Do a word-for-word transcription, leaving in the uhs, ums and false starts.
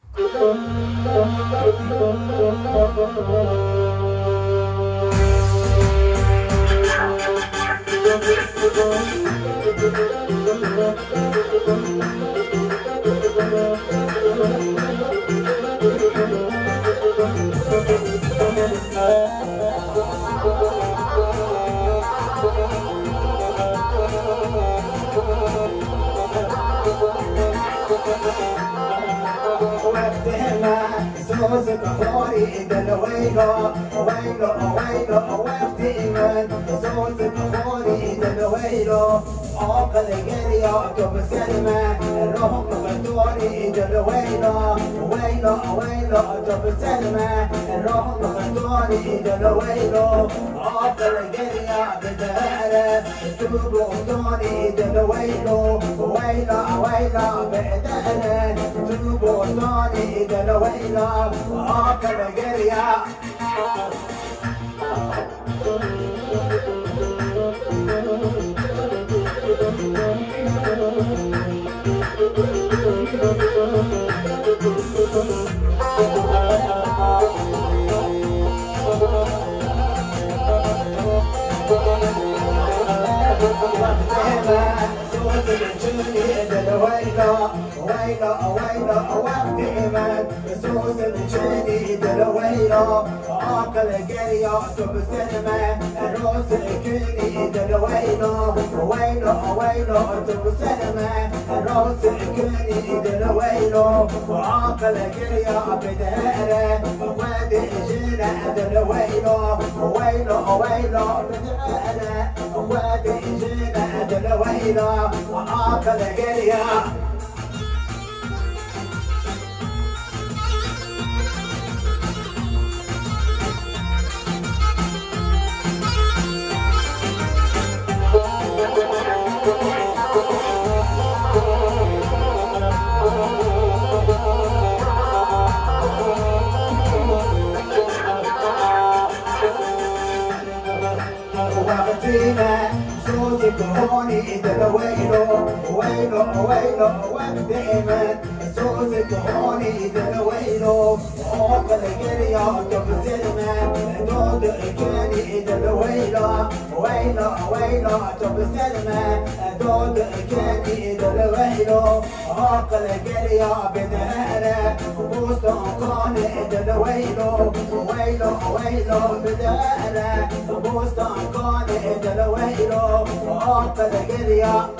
صوصك خوري دل ويلو ويلو ويلو وقتي من صوصك خوري دل ويلو عقل قرية تبسلمة الروح مفتوري دل ويلو ويلو ويلو تبسلمة الروح مفتوري دل ويلو عقل قرية بدهرة توبو طوري دل ويلو ويلو ويلو بدهرة توبو طوري دل ويلو عقل قرية ويلو ويلو وقت إيمان بسوس الجني دل ويلو عقل قرية تبسلمة الروس الكني دل ويلو ويلو ويلو تبسلمة الروس الكني دل ويلو وعقل قرية بدهرة وادي جنة دل ويلو ويلو ويلو بدهرة وادي جنة دل ويلو وعقل قرية صوتك هوني دل ويلو ويلو ويلو وقت إيمان صوتك هوني دل ويلو عقل قرية تبسلمة دود كاني دل ويلو ويلو ويلو تبسلمة دود كاني دل ويلو عقل قرية بدهرة بوستون كاني دل ويلو ويلو ويلو بدهرة بوستون كاني دل ويلو عقل قرية